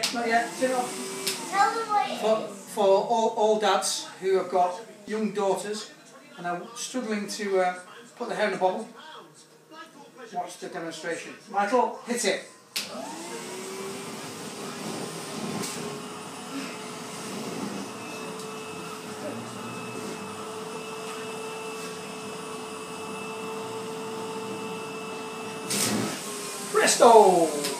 Not yet. Turn it off. Tell them what it is. For all dads who have got young daughters and are struggling to put their hair in a bobble, watch the demonstration. Michael, hit it. Presto!